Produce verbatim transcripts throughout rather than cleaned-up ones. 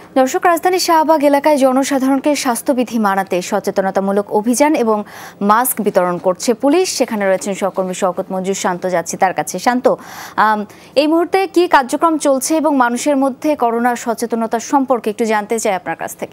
দর্শক, রাজধানীর শাহবাগ এলাকায় জনসাধারণকে স্বাস্থ্যবিধি মানাতে সচেতনতামূলক অভিযান এবং মাস্ক বিতরণ করছে পুলিশ। সেখানে রয়েছেন সহকর্মী শওকত মঞ্জুর। শান্ত, যাচ্ছি তার কাছে। শান্ত, এই মুহূর্তে কি কার্যক্রম চলছে এবং মানুষের মধ্যে করোনার সচেতনতা সম্পর্কে একটু জানতে চাই আপনার কাছ থেকে।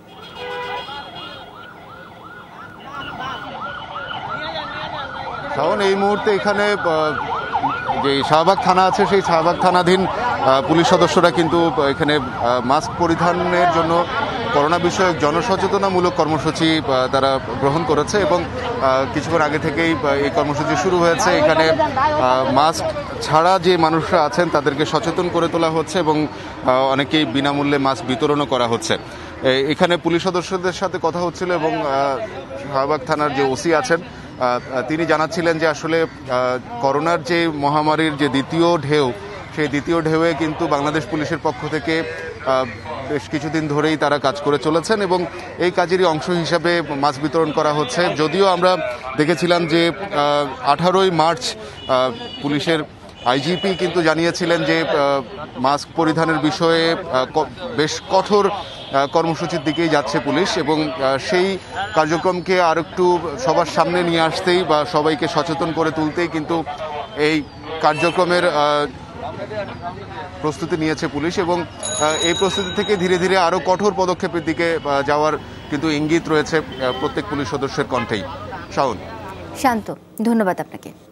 শাওন, এই মুহূর্তে এখানে যে শাহবাগ থানা আছে সেই শাহবাগ থানাধীন পুলিশ সদস্যরা কিন্তু এখানে মাস্ক পরিধানের জন্য করোনা বিষয়ক জনসচেতনামূলক কর্মসূচি তারা গ্রহণ করেছে এবং কিছুক্ষণ আগে থেকেই এই কর্মসূচি শুরু হয়েছে। এখানে মাস্ক ছাড়া যে মানুষরা আছেন তাদেরকে সচেতন করে তোলা হচ্ছে এবং অনেকেই বিনামূল্যে মাস্ক বিতরণও করা হচ্ছে। এখানে পুলিশ সদস্যদের সাথে কথা হচ্ছিল এবং শাহবাগ থানার যে ওসি আছেন তিনি জানাচ্ছিলেন যে আসলে করোনার যে মহামারীর যে দ্বিতীয় ঢেউ, সেই দ্বিতীয় ঢেউয়ে কিন্তু বাংলাদেশ পুলিশের পক্ষ থেকে বেশ কিছুদিন ধরেই তারা কাজ করে চলেছেন এবং এই কাজেরই অংশ হিসাবে মাস্ক বিতরণ করা হচ্ছে। যদিও আমরা দেখেছিলাম যে আঠারোই মার্চ পুলিশের আইজিপি কিন্তু জানিয়েছিলেন যে মাস্ক পরিধানের বিষয়ে বেশ কঠোর কর্মসূচির দিকেই যাচ্ছে পুলিশ এবং সেই কার্যক্রমকে আর একটু সবার সামনে নিয়ে আসতেই বা সবাইকে সচেতন করে তুলতেই কিন্তু এই কার্যক্রমের প্রস্তুতি নিয়েছে পুলিশ এবং এই প্রস্তুতি থেকে ধীরে ধীরে আরও কঠোর পদক্ষেপের দিকে যাওয়ার কিন্তু ইঙ্গিত রয়েছে প্রত্যেক পুলিশ সদস্যের কণ্ঠেই। শাওন। শান্ত, ধন্যবাদ আপনাকে।